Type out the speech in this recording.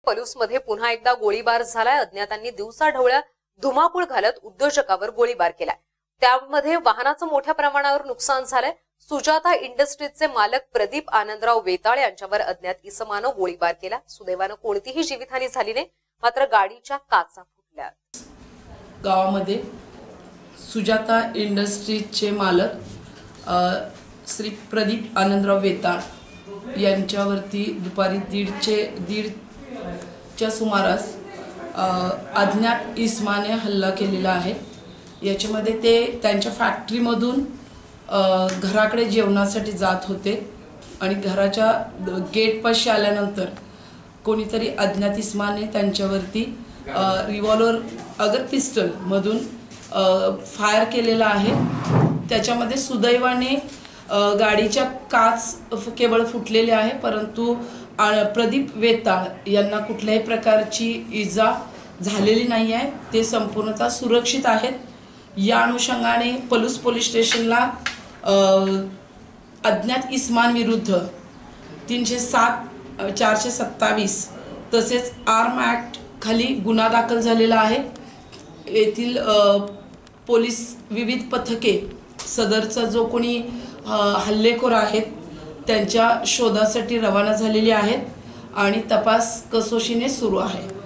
पलूसमध्ये पुन्हा एकदा गोळीबार झालाय। अज्ञातांनी दिवसाढवळ्या धुमाकूळ घालत उद्योजकावर गोळीबार केलाय। त्यामध्ये वाहनाचं मोठ्या प्रमाणावर नुकसान झालंय। सुजाता इंडस्ट्रीजचे मालक प्रदीप आनंदराव वेताळ यांच्यावर अज्ञात इसमानं गोळीबार केला। सुदैवानं कोणतीही जीवितहानी झाली नाही, मात्र गाडीच्या काचा फुटल्या। गावामध्ये सुजाता इंडस्ट्रीजचे मालक श्री प्रदीप आनंदराव वेताळ यांच्यावरती दुपारी दीडच्या सुमारास अज्ञात इसमाने हल्ला केलेला आहे। याच्यामध्ये ते त्यांच्या फॅक्टरीमधून घराकडे जेवणासाठी जात होते आणि घराच्या गेटपाशी आल्यानंतर कोणीतरी अज्ञात इसमाने त्यांच्यावरती रिव्हॉल्वर अगर पिस्टल मधून फायर केलेला आहे। त्याच्यामध्ये सुदैवाने गाडीच्या काच केवळ फुटलेले आहे, परंतु प्रदीप वेताळ यांना कुठल्याही प्रकारची इजा झालेली नाही आहे। ते संपूर्णतः सुरक्षित आहेत। या अनुषंगाने पलूस पोलीस स्टेशनला अज्ञात इसमांविरुद्ध 307 427 तसेच आर्म ॲक्ट खाली गुन्हा दाखल झालेला आहे। येथील पोलीस विविध पथके सदरचा जो कोणी हल्लेखोर आहेत त्यांच्या शोधासाठी रवाना झालेली आहेत आणि तपास कसोशीने सुरू आहे।